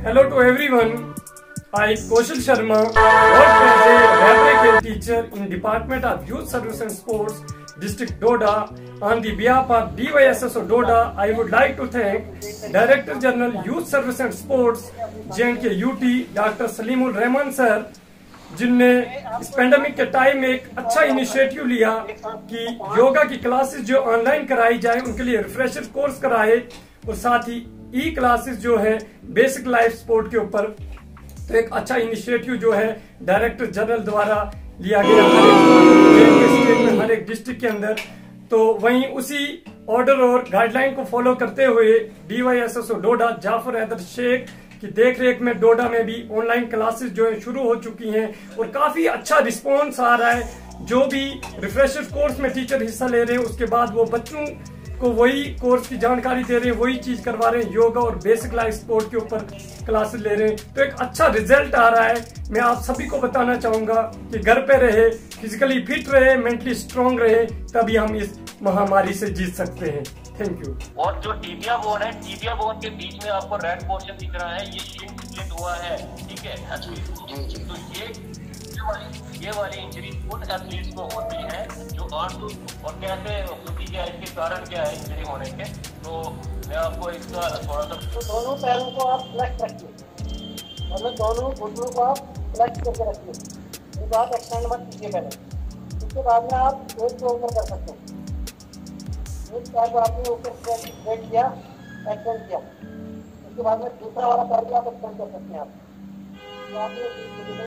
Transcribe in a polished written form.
Hello to everyone. I, Kaushal Sharma, work as a laboratory teacher in Department of Youth Service and Sports, District Doda. On the behalf of DYSSO Doda, I would like to thank Director General Youth Service and Sports, J&K UT, Dr. Salimul Rahman sir, जिनने इस pandemic के time में एक अच्छा initiative लिया कि योगा की classes जो ऑनलाइन कराई जाए, उनके लिए रिफ्रेशर कोर्स कराए और साथ ही ई क्लासेस जो है बेसिक लाइफ सपोर्ट के ऊपर। तो एक अच्छा इनिशिएटिव जो है डायरेक्टर जनरल द्वारा लिया गया हर एक स्टेट में, हर एक डिस्ट्रिक्ट के अंदर। तो वहीं उसी ऑर्डर और गाइडलाइन को फॉलो करते हुए DYSSO डोडा जाफर हैदर शेख की देखरेख में डोडा में भी ऑनलाइन क्लासेस जो है शुरू हो चुकी हैं और काफी अच्छा रिस्पॉन्स आ रहा है। जो भी रिफ्रेशर कोर्स में टीचर हिस्सा ले रहे हैं, उसके बाद वो बच्चों को वही कोर्स की जानकारी दे रहे हैं, वही चीज करवा रहे हैं, योगा और बेसिक लाइफ सपोर्ट के ऊपर क्लासेस ले रहे हैं। तो एक अच्छा रिजल्ट आ रहा है। मैं आप सभी को बताना चाहूंगा कि घर पे रहे, फिजिकली फिट रहे, मेंटली स्ट्रांग रहे, तभी हम इस महामारी से जीत सकते हैं। Thank you. और जो टीबिया बोन है, टीबिया बोन के बीच में आपको रेड पोर्शन दिख रहा है, ये स्प्लिट हुआ है, ठीक है। तो ये वाली इंजरी उन एथलीट्स को होती है जो और कैसे होती है, इसके कारण क्या है इंजरी होने के। तो मैं आपको इसका थोड़ा सा तो दोनों पैरों को आप फ्लेक्स रखिए, मतलब दोनों घुटनों को आप फ्लेक्स करके रखिए। ये बात एक्सटेंड मत कीजिए पहले, उसके बाद में आप एक को ऊपर कर सकते हैं। एक पैर को आपने ऊपर स्ट्रेट किया, एक्सटेंड किया, उसके बाद में दूसरा वाला पैर भी आप एक्सटेंड कर सकते हैं। आप तो आप